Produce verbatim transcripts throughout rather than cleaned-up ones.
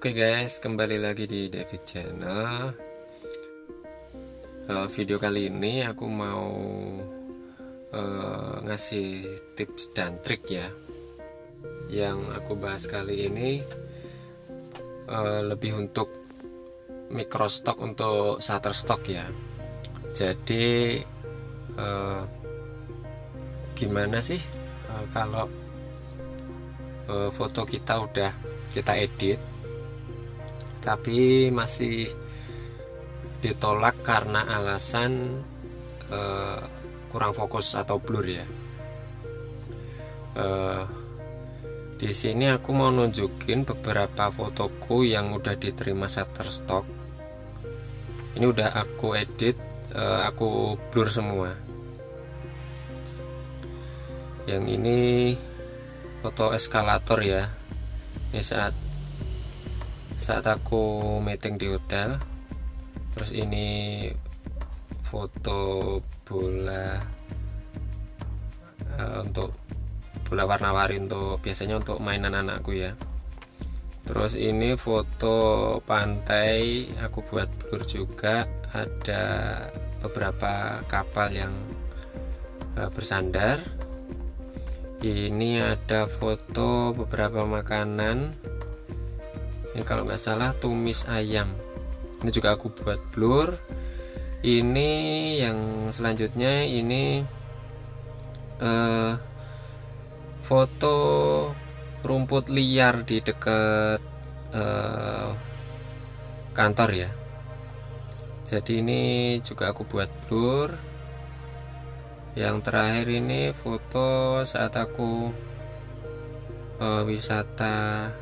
Oke guys, kembali lagi di David Channel. uh, Video kali ini aku mau uh, ngasih tips dan trik ya. Yang aku bahas kali ini uh, lebih untuk micro stock untuk shutterstock ya. Jadi uh, gimana sih uh, kalau uh, foto kita udah kita edit tapi masih ditolak karena alasan uh, kurang fokus atau blur ya. Uh, di sini aku mau nunjukin beberapa fotoku yang udah diterima Shutterstock. Ini udah aku edit, uh, aku blur semua. Yang ini foto eskalator ya. Ini saat saat aku meeting di hotel. Terus ini foto bola uh, untuk bola warna-warni untuk biasanya untuk mainan anakku ya. Terus ini foto pantai, aku buat blur juga. Ada beberapa kapal yang uh, bersandar. Ini ada foto beberapa makanan. Ini kalau nggak salah tumis ayam. Ini juga aku buat blur. Ini yang selanjutnya ini eh, foto rumput liar di dekat eh, kantor ya. Jadi ini juga aku buat blur. Yang terakhir ini foto saat aku eh, wisata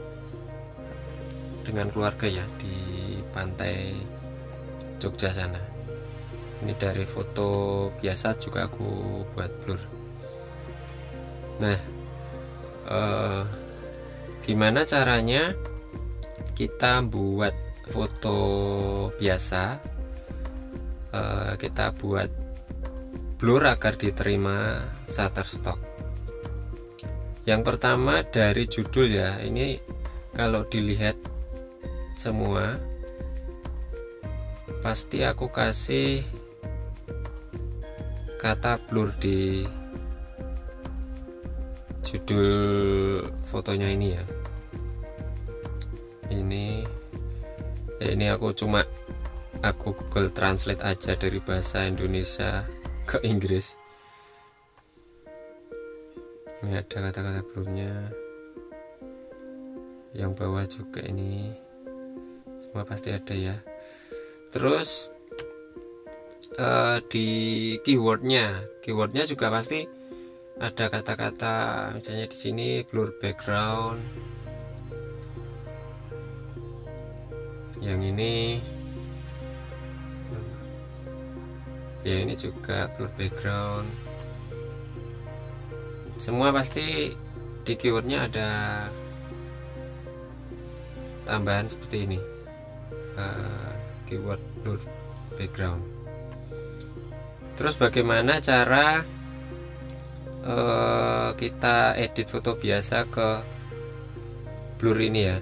dengan keluarga ya di pantai Jogja sana. Ini dari foto biasa juga aku buat blur. Nah, eh, gimana caranya kita buat foto biasa, eh, kita buat blur agar diterima Shutterstock. Yang pertama dari judul ya. Ini kalau dilihat semua pasti aku kasih kata blur di judul fotonya ini ya. Ini ya ini aku cuma aku Google Translate aja dari bahasa Indonesia ke Inggris. Ini ada kata-kata blurnya. Yang bawah juga ini semua pasti ada ya. Terus uh, di keywordnya, keywordnya juga pasti ada kata-kata, misalnya di sini blur background. Yang ini, ya ini juga blur background. Semua pasti di keywordnya ada tambahan seperti ini. Uh, keyword blur background. Terus bagaimana cara uh, kita edit foto biasa ke blur ini ya.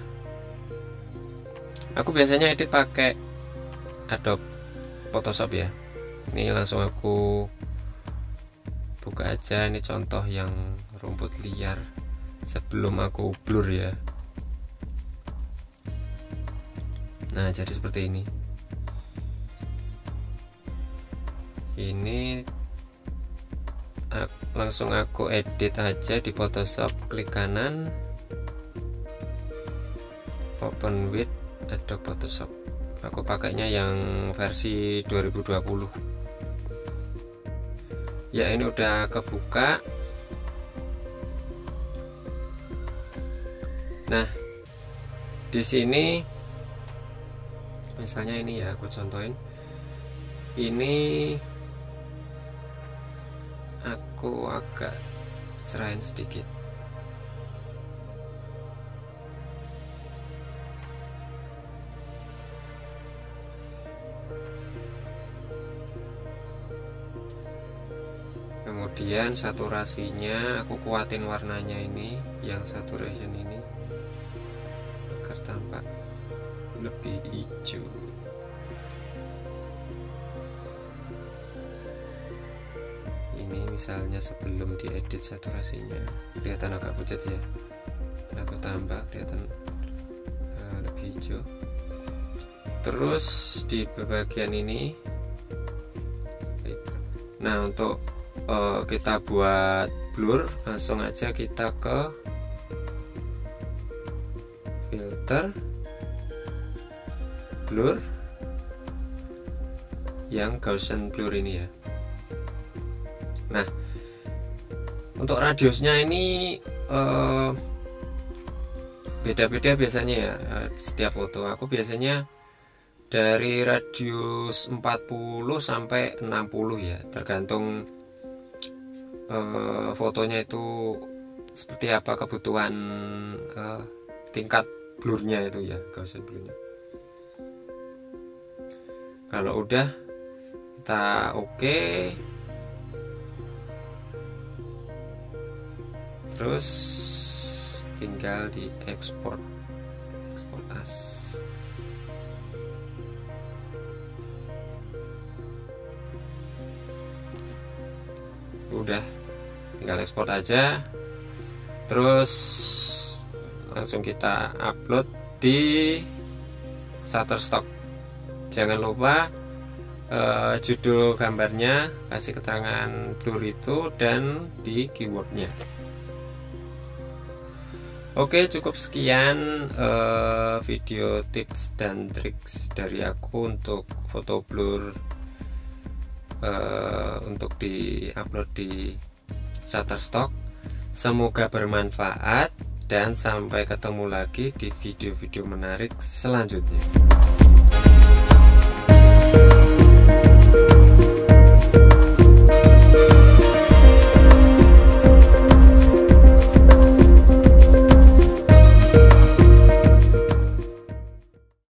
Aku biasanya edit pakai Adobe Photoshop ya. Ini langsung aku buka aja. Ini contoh yang rumput liar sebelum aku blur ya. Nah, jadi seperti ini. Ini langsung aku edit aja di Photoshop, klik kanan, open with Adobe Photoshop. Aku pakainya yang versi dua ribu dua puluh. Ya, ini udah kebuka. Nah, di sini misalnya ini ya, aku contohin. Ini aku agak cerahin sedikit. Kemudian saturasinya aku kuatin warnanya ini, yang saturation ini agar tampak lebih hijau. Ini misalnya sebelum diedit saturasinya kelihatan agak pucat ya, setelah aku tambah kelihatan uh, lebih hijau. Terus di bagian ini, nah untuk uh, kita buat blur, langsung aja kita ke filter blur yang Gaussian blur ini ya. Nah untuk radiusnya ini beda-beda uh, biasanya ya, uh, setiap foto. Aku biasanya dari radius empat puluh sampai enam puluh ya, tergantung uh, fotonya itu seperti apa kebutuhan uh, tingkat blurnya itu ya, Gaussian blurnya. Kalau udah kita oke, okay. Terus tinggal di export export as. Udah tinggal ekspor aja, terus langsung kita upload di Shutterstock. Jangan lupa eh, judul gambarnya, kasih keterangan blur itu, dan di keywordnya. Oke, cukup sekian eh, video tips dan triks dari aku untuk foto blur Uh, untuk di-upload di Shutterstock. Semoga bermanfaat dan sampai ketemu lagi di video-video menarik selanjutnya.